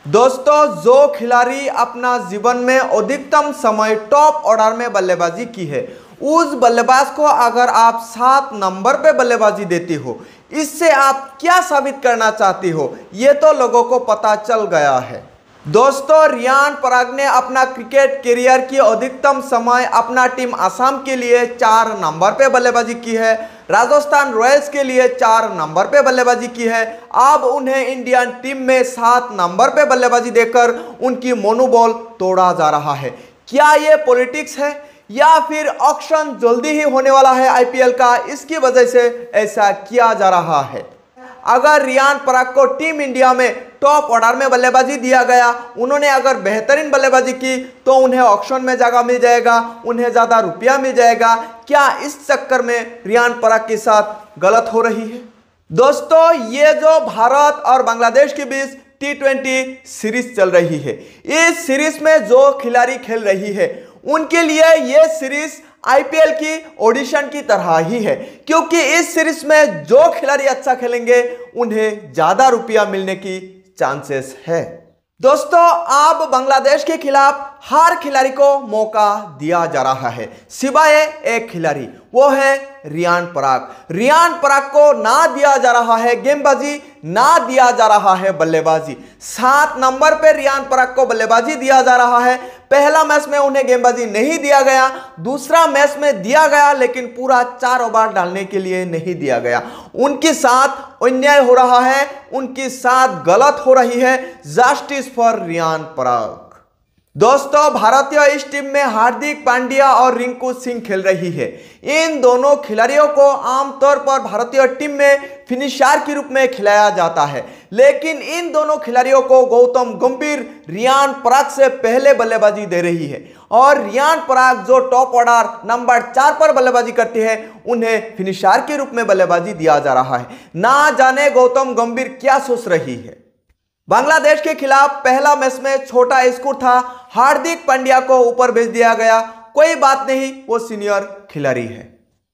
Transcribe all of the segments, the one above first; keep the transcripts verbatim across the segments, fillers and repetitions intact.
दोस्तों, जो खिलाड़ी अपना जीवन में अधिकतम समय टॉप ऑर्डर में बल्लेबाजी की है, उस बल्लेबाज को अगर आप सात नंबर पे बल्लेबाजी देती हो, इससे आप क्या साबित करना चाहती हो, ये तो लोगों को पता चल गया है। दोस्तों, रियान पराग ने अपना क्रिकेट करियर की अधिकतम समय अपना टीम असम के लिए चार नंबर पे बल्लेबाजी की है, राजस्थान रॉयल्स के लिए चार नंबर पे बल्लेबाजी की है। अब उन्हें इंडियन टीम में सात नंबर पे बल्लेबाजी देकर उनकी मनोबल तोड़ा जा रहा है। क्या ये पॉलिटिक्स है या फिर ऑक्शन जल्दी ही होने वाला है आईपीएल का, इसकी वजह से ऐसा किया जा रहा है? अगर रियान पराग को टीम इंडिया में टॉप ऑर्डर में बल्लेबाजी दिया गया, उन्होंने अगर बेहतरीन बल्लेबाजी की तो उन्हें ऑक्शन में जगह मिल जाएगा, उन्हें ज़्यादा रुपया मिल जाएगा। क्या इस चक्कर में रियान पराग के साथ गलत हो रही है? दोस्तों, ये जो भारत और बांग्लादेश के बीच टी ट्वेंटी सीरीज चल रही है, इस सीरीज में जो खिलाड़ी खेल रही है उनके लिए ये सीरीज आईपीएल की ऑडिशन की तरह ही है, क्योंकि इस सीरीज में जो खिलाड़ी अच्छा खेलेंगे उन्हें ज्यादा रुपया मिलने की चांसेस है। दोस्तों, अब बांग्लादेश के खिलाफ हर खिलाड़ी को मौका दिया जा रहा है, सिवाय एक खिलाड़ी, वो है रियान पराग। रियान पराग को ना दिया जा रहा है गेंदबाजी, ना दिया जा रहा है बल्लेबाजी। सात नंबर पे रियान पराग को बल्लेबाजी दिया जा रहा है। पहला मैच में उन्हें गेंदबाजी नहीं दिया गया, दूसरा मैच में दिया गया, लेकिन पूरा चार ओवर डालने के लिए नहीं दिया गया। उनके साथ अन्याय हो रहा है, उनके साथ गलत हो रही है। Justice for Riyan Parag. दोस्तों, भारतीय इस टीम में हार्दिक पांड्या और रिंकू सिंह खेल रही है। इन दोनों खिलाड़ियों को आमतौर पर भारतीय टीम में फिनिशर के रूप में खिलाया जाता है, लेकिन इन दोनों खिलाड़ियों को गौतम गंभीर रियान पराग से पहले बल्लेबाजी दे रही है, और रियान पराग जो टॉप ऑर्डर नंबर चार पर बल्लेबाजी करती है, उन्हें फिनिशर के रूप में बल्लेबाजी दिया जा रहा है। ना जाने गौतम गंभीर क्या सोच रही है। बांग्लादेश के खिलाफ पहला मैच में छोटा स्कोर था, हार्दिक पांड्या को ऊपर भेज दिया गया, कोई बात नहीं, वो सीनियर खिलाड़ी है।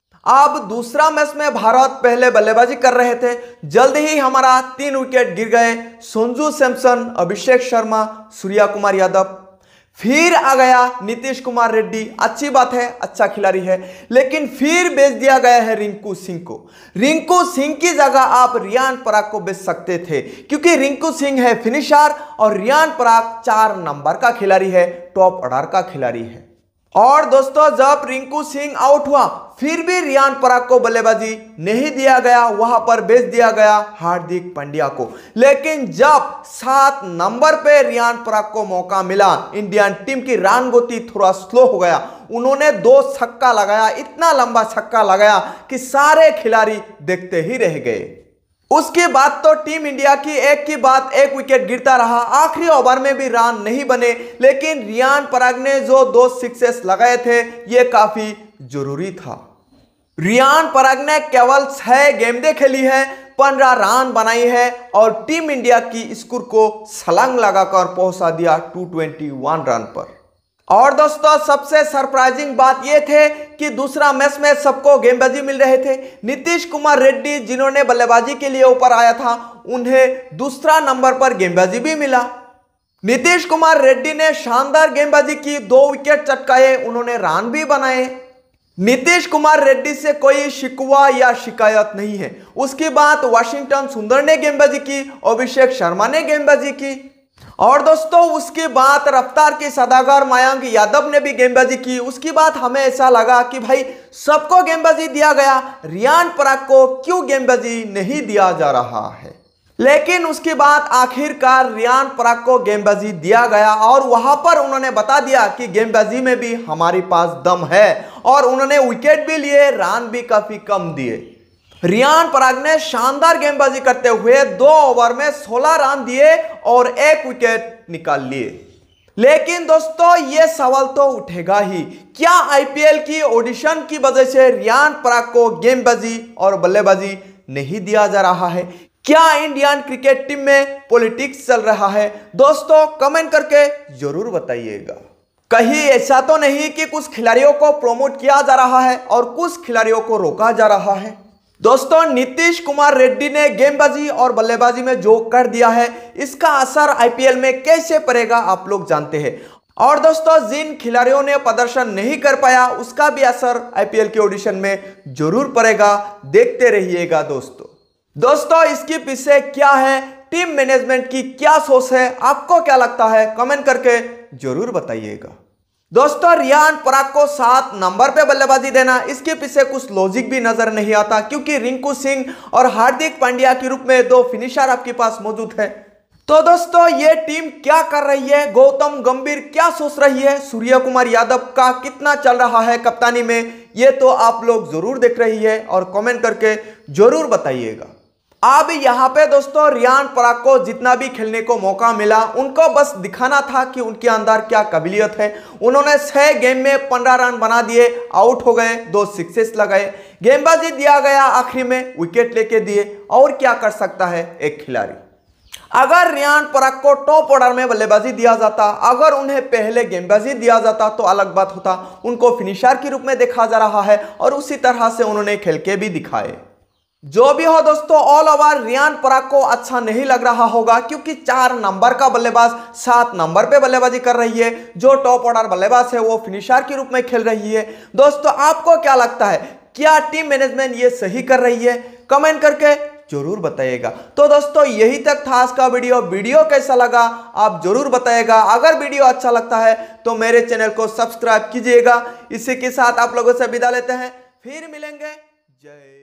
अब दूसरा मैच में भारत पहले बल्लेबाजी कर रहे थे, जल्द ही हमारा तीन विकेट गिर गए। संजू सैमसन, अभिषेक शर्मा, सूर्या कुमार यादव, फिर आ गया नीतीश कुमार रेड्डी। अच्छी बात है, अच्छा खिलाड़ी है, लेकिन फिर बेच दिया गया है रिंकू सिंह को। रिंकू सिंह की जगह आप रियान पराग को बेच सकते थे, क्योंकि रिंकू सिंह है फिनिशर और रियान पराग चार नंबर का खिलाड़ी है, टॉप ऑर्डर का खिलाड़ी है। और दोस्तों, जब रिंकू सिंह आउट हुआ, फिर भी रियान पराग को बल्लेबाजी नहीं दिया गया, वहां पर बेच दिया गया हार्दिक पांड्या को। लेकिन जब सात नंबर पे रियान पराग को मौका मिला, इंडियन टीम की रन गति थोड़ा स्लो हो गया, उन्होंने दो छक्का लगाया, इतना लंबा छक्का लगाया कि सारे खिलाड़ी देखते ही रह गए। उसके बाद तो टीम इंडिया की एक की बात एक विकेट गिरता रहा, आखिरी ओवर में भी रन नहीं बने, लेकिन रियान पराग ने जो दो सिक्सेस लगाए थे, ये काफी जरूरी था। रियान पराग ने केवल छह गेंदें खेली है, पंद्रह रन बनाई है और टीम इंडिया की स्कोर को छलांग लगाकर पहुंचा दिया दो सौ इक्कीस रन पर। और दोस्तों, सबसे सरप्राइजिंग बात यह थे कि दूसरा मैच में सबको गेंदबाजी मिल रहे थे। नीतीश कुमार रेड्डी, जिन्होंने बल्लेबाजी के लिए ऊपर आया था, उन्हें दूसरा नंबर पर गेंदबाजी भी मिला। नीतीश कुमार रेड्डी ने शानदार गेंदबाजी की, दो विकेट चटकाए, उन्होंने रन भी बनाए। नीतीश कुमार रेड्डी से कोई शिकवा या शिकायत नहीं है। उसके बाद वाशिंगटन सुंदर ने गेंदबाजी की, अभिषेक शर्मा ने गेंदबाजी की, और दोस्तों उसके बाद रफ्तार के सौदागर मयंक यादव ने भी गेंदबाजी की। उसके बाद हमें ऐसा लगा कि भाई सबको गेंदबाजी दिया गया, रियान पराग को क्यों गेंदबाजी नहीं दिया जा रहा है। लेकिन उसके बाद आखिरकार रियान पराग को गेंदबाजी दिया गया, और वहां पर उन्होंने बता दिया कि गेंदबाजी में भी हमारे पास दम है, और उन्होंने विकेट भी लिए, रन भी काफी कम दिए। रियान पराग ने शानदार गेंदबाजी करते हुए दो ओवर में सोलह रन दिए और एक विकेट निकाल लिए। लेकिन दोस्तों, यह सवाल तो उठेगा ही, क्या आईपीएल की ऑडिशन की वजह से रियान पराग को गेंदबाजी और बल्लेबाजी नहीं दिया जा रहा है? क्या इंडियन क्रिकेट टीम में पॉलिटिक्स चल रहा है? दोस्तों, कमेंट करके जरूर बताइएगा। कहीं ऐसा तो नहीं कि कुछ खिलाड़ियों को प्रमोट किया जा रहा है और कुछ खिलाड़ियों को रोका जा रहा है? दोस्तों नीतीश कुमार रेड्डी ने गेंदबाजी और बल्लेबाजी में जो कर दिया है, इसका असर आईपीएल में कैसे पड़ेगा आप लोग जानते हैं। और दोस्तों जिन खिलाड़ियों ने प्रदर्शन नहीं कर पाया उसका भी असर आईपीएल के ऑडिशन में जरूर पड़ेगा, देखते रहिएगा दोस्तों। दोस्तों इसके पीछे क्या है, टीम मैनेजमेंट की क्या सोच है, आपको क्या लगता है, कमेंट करके जरूर बताइएगा। दोस्तों रियान पराग को सात नंबर पे बल्लेबाजी देना, इसके पीछे कुछ लॉजिक भी नजर नहीं आता, क्योंकि रिंकू सिंह और हार्दिक पांड्या के रूप में दो फिनिशर आपके पास मौजूद है। तो दोस्तों ये टीम क्या कर रही है, गौतम गंभीर क्या सोच रही है, सूर्य कुमार यादव का कितना चल रहा है कप्तानी में, ये तो आप लोग जरूर देख रही है और कमेंट करके जरूर बताइएगा। अब यहाँ पे दोस्तों रियान पराग को जितना भी खेलने को मौका मिला, उनको बस दिखाना था कि उनके अंदर क्या काबिलियत है। उन्होंने छह गेम में पंद्रह रन बना दिए, आउट हो गए, दो सिक्सेस लगाए, गेंदबाजी दिया गया, आखिरी में विकेट लेके दिए। और क्या कर सकता है एक खिलाड़ी। अगर रियान पराग को टॉप ऑर्डर में बल्लेबाजी दिया जाता, अगर उन्हें पहले गेंदबाजी दिया जाता तो अलग बात होता। उनको फिनिशर के रूप में देखा जा रहा है और उसी तरह से उन्होंने खेल के भी दिखाए। जो भी हो दोस्तों, ऑल ओवर रियान पराग को अच्छा नहीं लग रहा होगा, क्योंकि चार नंबर का बल्लेबाज सात नंबर पे बल्लेबाजी कर रही है। जो टॉप ऑर्डर बल्लेबाज है वो फिनिशर के रूप में खेल रही है। दोस्तों आपको क्या लगता है, क्या टीम मैनेजमेंट ये सही कर रही है, कमेंट करके जरूर बताइएगा। तो दोस्तों यही तक था आज का वीडियो। वीडियो कैसा लगा आप जरूर बताइएगा। अगर वीडियो अच्छा लगता है तो मेरे चैनल को सब्सक्राइब कीजिएगा। इसी के साथ आप लोगों से विदा लेते हैं, फिर मिलेंगे। जय